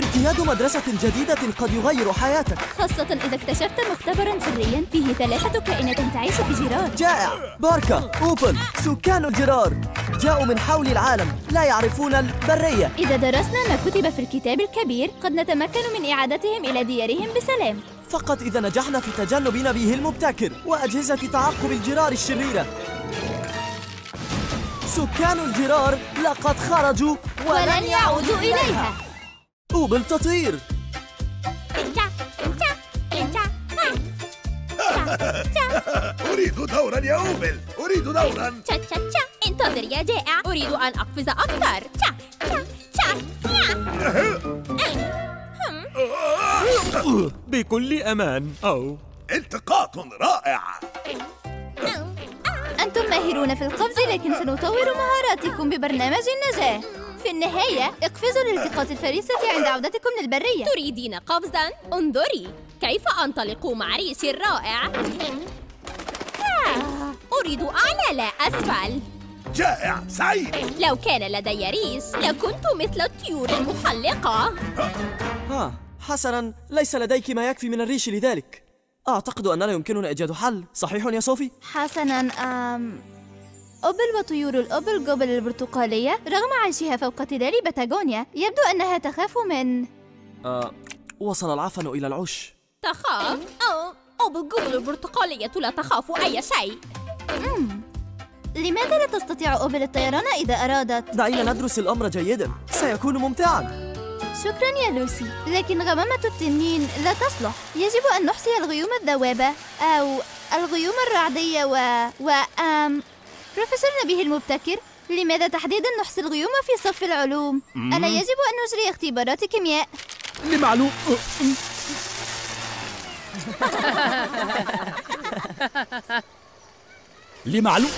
اجتياز مدرسة جديدة قد يغير حياتك. خاصة إذا اكتشفت مختبراً سرياً فيه 3 كائنات تعيش في جرار. جائع. باركا، أوبل، سكان الجرار جاءوا من حول العالم، لا يعرفون البرية. إذا درسنا ما كتب في الكتاب الكبير قد نتمكن من إعادتهم إلى ديارهم بسلام. فقط إذا نجحنا في تجنب نبيه المبتكر وأجهزة تعقب الجرار الشريرة. سكان الجرار لقد خرجوا ولن يعودوا إليها. أوبل تطير. أريد دورا يا أوبل، أريد دورا. انتظر يا جائع، أريد أن أقفز أكثر. بكل أمان. التقاط رائع. أنتم ماهرون في القفز، لكن سنطور مهاراتكم ببرنامج النجاة. في النهاية اقفزوا لالتقاط الفريسة عند عودتكم للبرية. تريدين قفزاً؟ انظري كيف أنطلق مع ريشي الرائع. أريد أعلى لا أسفل. جائع، سعيد. لو كان لدي ريش لكنت مثل الطيور المحلقة. حسناً، ليس لديك ما يكفي من الريش لذلك. أعتقد أننا يمكننا إيجاد حل، صحيح يا صوفي؟ حسناً، أوبل وطيور الأوبل جوبل البرتقالية رغم عيشها فوق تلال باتاغونيا يبدو أنها تخاف من وصل العفن إلى العش. تخاف؟ أوبل جوبل البرتقالية لا تخاف أي شيء. لماذا لا تستطيع أوبل الطيران إذا أرادت؟ دعينا ندرس الأمر جيداً، سيكون ممتعاً. شكراً يا لوسي، لكن غمامة التنين لا تصلح. يجب أن نحصي الغيوم الذوابة أو الغيوم الرعدية بروفيسور نبيه المبتكر، لماذا تحديداً نحصي الغيوم في صف العلوم؟ ألا يجب أن نجري اختبارات كيمياء؟ لمعلوم. لمعلوم.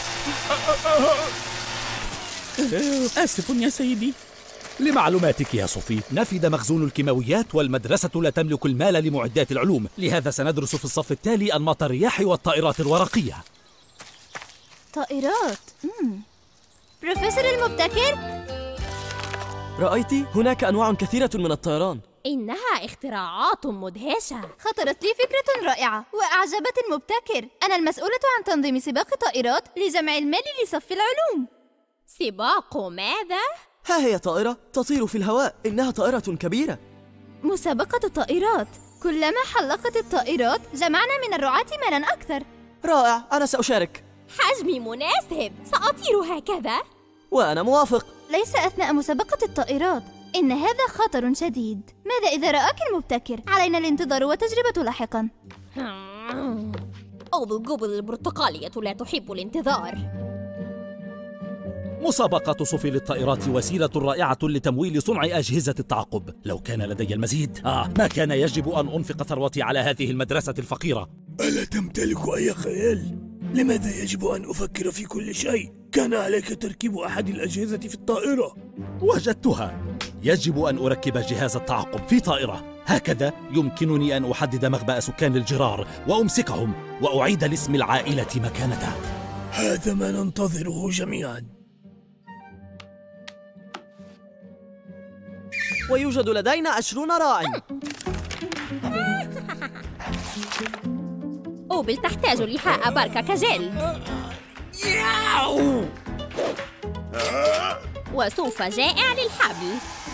آسف يا سيدي. لمعلوماتك يا صوفي، نفد مخزون الكيماويات والمدرسة لا تملك المال لمعدات العلوم، لهذا سندرس في الصف التالي أنماط الرياح والطائرات الورقية. طائرات؟ بروفيسور المبتكر؟ رأيت هناك أنواع كثيرة من الطيران. إنها اختراعات مدهشة. خطرت لي فكرة رائعة وأعجبت المبتكر. أنا المسؤولة عن تنظيم سباق طائرات لجمع المال لصف العلوم. سباق ماذا؟ ها هي طائرة تطير في الهواء، إنها طائرة كبيرة. مسابقة طائرات، كلما حلقت الطائرات جمعنا من الرعاة مالا أكثر. رائع، أنا سأشارك. حجمي مناسب، سأطير هكذا. وأنا موافق. ليس أثناء مسابقة الطائرات، إن هذا خطر شديد. ماذا إذا رآك المبتكر؟ علينا الانتظار وتجربة لاحقا. أوبل جوبل البرتقالية لا تحب الانتظار. مسابقة صوفي للطائرات وسيلة رائعة لتمويل صنع أجهزة التعقب. لو كان لدي المزيد ما كان يجب أن أنفق ثروتي على هذه المدرسة الفقيرة. ألا تمتلك أي خيال؟ لماذا يجب أن أفكر في كل شيء؟ كان عليك تركيب أحد الأجهزة في الطائرة. وجدتها. يجب أن أركب جهاز التعقب في طائرة، هكذا يمكنني أن أحدد مخبأ سكان الجرار وأمسكهم وأعيد لاسم العائلة مكانته. هذا ما ننتظره جميعاً. ويوجد لدينا 20 راع. أوبل تحتاج لحاء باركا كجل. وسوف جائع للحبل.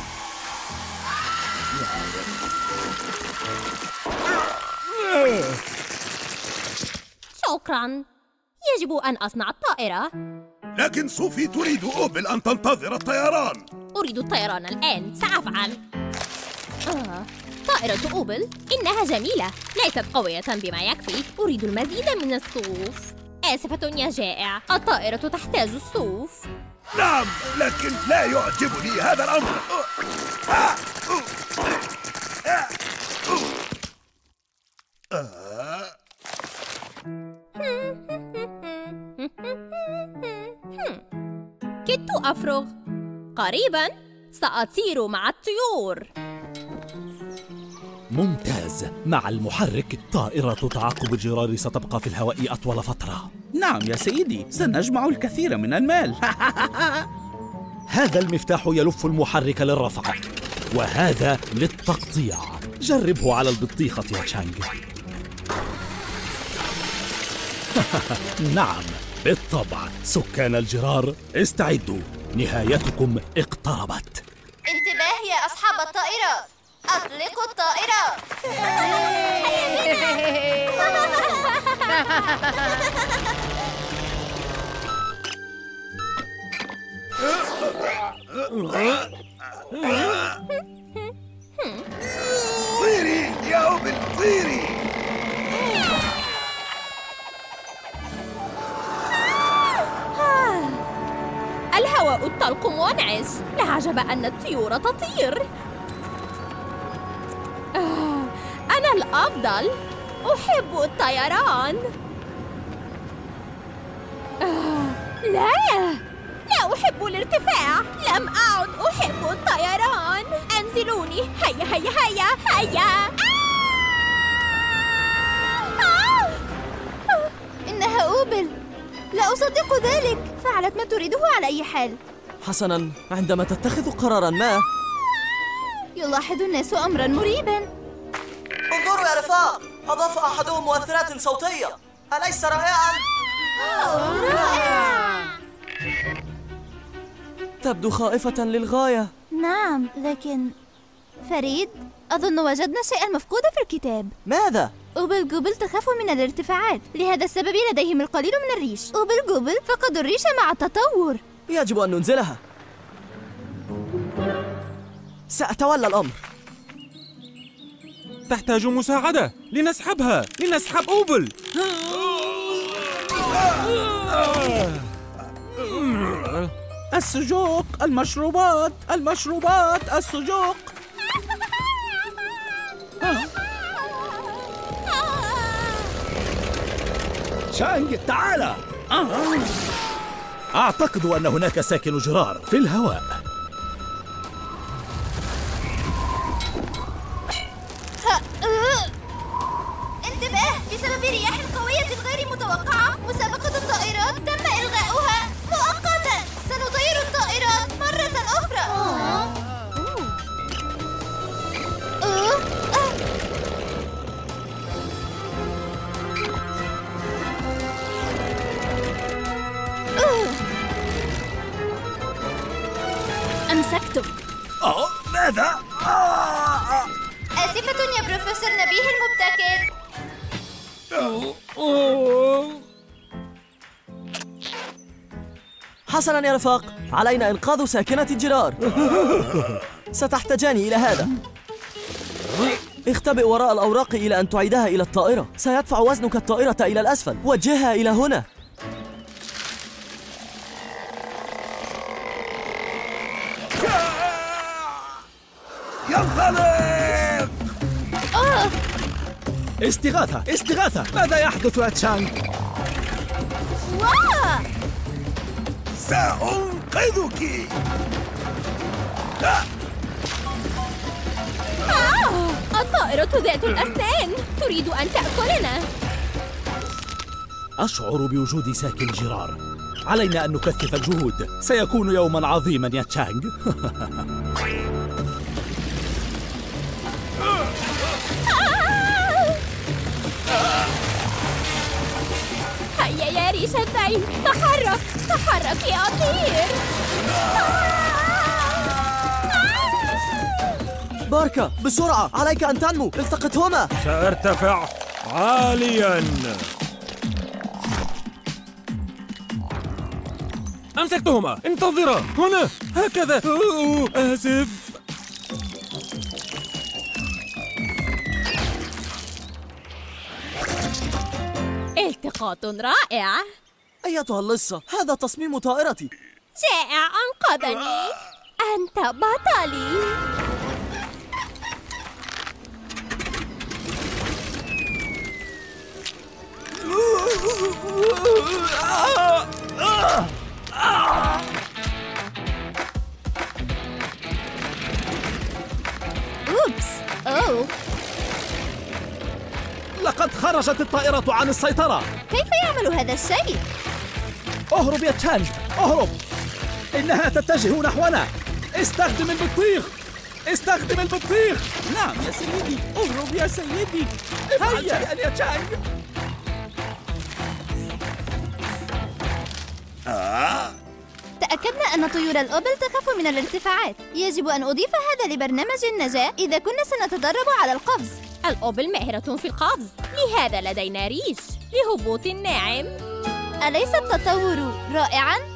شكراً. يجب أن أصنع الطائرة. لكن صوفي تريد أوبل أن تنتظر الطيران. أريد الطيران الآن، سأفعل. طائرة أوبل إنها جميلة، ليست قوية بما يكفي. أريد المزيد من الصوف. آسفة يا جائع، الطائرة تحتاج الصوف. نعم، لكن لا يعجبني هذا الأمر. كدت أفرغ. قريباً سأطير مع الطيور. ممتاز. مع المحرك طائرة تعقب الجرار ستبقى في الهواء أطول فترة. نعم يا سيدي، سنجمع الكثير من المال. هذا المفتاح يلف المحرك للرفع. وهذا للتقطيع. جربه على البطيخة يا تشانغ. نعم بالطبع. سكان الجرار استعدوا، نهايتكم اقتربت. انتباه يا أصحاب الطائرات، أطلقوا الطائرات. طيري يا أوبل طيري. الهواء الطلق منعش، لا عجب أن الطيور تطير. أنا الأفضل، أحب الطيران. لا أحب الارتفاع، لم أعد أحب الطيران. أنزلوني، هيا هيا هيا هيا. إنها أوبل، لا أصدق ذلك. فعلت ما تريده على أي حال. حسناً، عندما تتخذ قراراً ما يلاحظ الناس أمراً مريباً. انظروا يا رفاق، أضاف أحدهم مؤثرات صوتية. أليس رائعاً؟ رائع. تبدو خائفة للغاية. نعم، لكن فريد، أظن وجدنا شيئاً مفقودا في الكتاب. ماذا؟ أوبل جوبل تخاف من الارتفاعات، لهذا السبب لديهم القليل من الريش. أوبل جوبل فقدوا الريش مع التطور. يجب أن ننزلها. سأتولى الأمر. تحتاج مساعدة. لنسحبها، لنسحب أوبل. السجوق، المشروبات، المشروبات، السجوق. تشانغ تعال. أعتقد أن هناك ساكن جرار في الهواء. انتباه، بسبب رياح قوية غير متوقعة مسابقة الطائرات تم إلغاؤها مؤقتا. سنطير الطائرات مرة أخرى. أمسكتك. ماذا؟ آسفة يا بروفيسور نبيه المبتكر. حسناً يا رفاق، علينا إنقاذ ساكنة الجرار. ستحتاجان إلى هذا. اختبئ وراء الأوراق إلى أن تعيدها إلى الطائرة. سيدفع وزنك الطائرة إلى الأسفل. وجهها إلى هنا. ينطلق. استغاثة، استغاثة. ماذا يحدث يا تشانغ؟ سأنقذك. الطائرة ذات الأسنان تريد أن تأكلنا. أشعر بوجود ساكن جرار. علينا أن نكثف الجهود. سيكون يوماً عظيماً يا تشانغ. هيا يا ريش الذيل، تحرك تحرك يا طير. باركا، بسرعة، عليك أن تنمو. التقطهما. سأرتفع عالياً. أمسكتهما. انتظرا هنا، هكذا. آسف. التقاط رائع. أيتها اللصة، هذا تصميم طائرتي. جائع أنقذني. أنت بطلي. أوبس. أوه، لقد خرجت الطائرة عن السيطرة. كيف يعمل هذا الشيء؟ اهرب يا تشانغ، اهرب. إنها تتجه نحونا. استخدم البطيخ. استخدم البطيخ. نعم يا سيدي، اهرب يا سيدي. افعل شيئا يا تشانغ. تأكدنا أن طيور الأوبل تخاف من الارتفاعات. يجب أن أضيف هذا لبرنامج النجاة إذا كنا سنتدرب على القفز. الأوبل ماهرة في القفز، لهذا لدينا ريش لهبوط ناعم. أليس التطور رائعاً؟